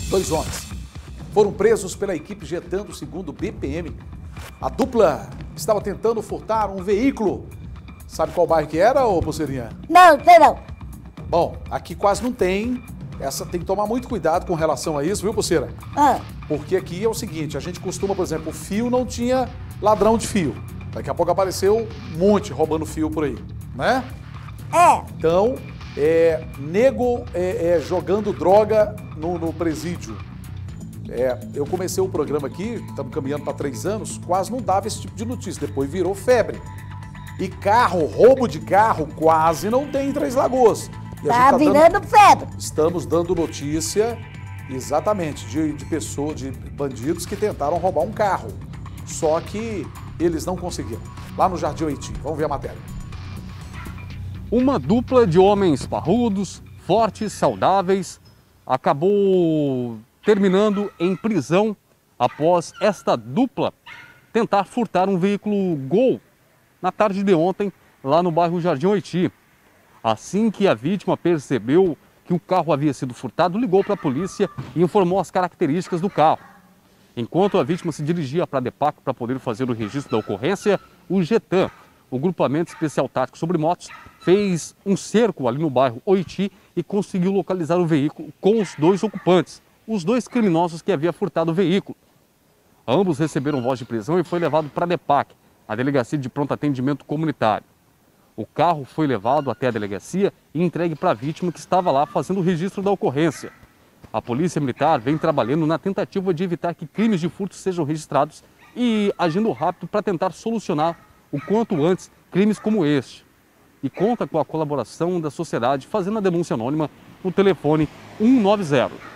Dois homens foram presos pela equipe Getando, segundo o BPM. A dupla estava tentando furtar um veículo. Sabe qual bairro que era, ô Pulseirinha? Não, sei não. Bom, aqui quase não tem. Essa tem que tomar muito cuidado com relação a isso, viu, Pulseira? Porque aqui é o seguinte, a gente costuma, por exemplo, o fio não tinha ladrão de fio. Daqui a pouco apareceu um monte roubando fio por aí, né? Então, nego jogando droga no presídio. Eu comecei o programa aqui, estamos caminhando para 3 anos, quase não dava esse tipo de notícia, depois virou febre. E carro, roubo de carro, quase não tem em Três Lagoas. E Tá virando febre. Estamos dando notícia, exatamente, de pessoas, de bandidos que tentaram roubar um carro. Só que eles não conseguiram. Lá no Jardim Oiti. Vamos ver a matéria. Uma dupla de homens parrudos, fortes, saudáveis, acabou terminando em prisão após esta dupla tentar furtar um veículo Gol na tarde de ontem, lá no bairro Jardim Oiti. Assim que a vítima percebeu que o carro havia sido furtado, ligou para a polícia e informou as características do carro. Enquanto a vítima se dirigia para a DEPAC para poder fazer o registro da ocorrência, o Getan, o Grupamento Especial Tático sobre Motos, fez um cerco ali no bairro Oiti e conseguiu localizar o veículo com os 2 ocupantes, os 2 criminosos que haviam furtado o veículo. Ambos receberam voz de prisão e foi levado para a DEPAC, a Delegacia de Pronto Atendimento Comunitário. O carro foi levado até a delegacia e entregue para a vítima que estava lá fazendo o registro da ocorrência. A Polícia Militar vem trabalhando na tentativa de evitar que crimes de furto sejam registrados e agindo rápido para tentar solucionar o quanto antes crimes como este. E conta com a colaboração da sociedade fazendo a denúncia anônima no telefone 190.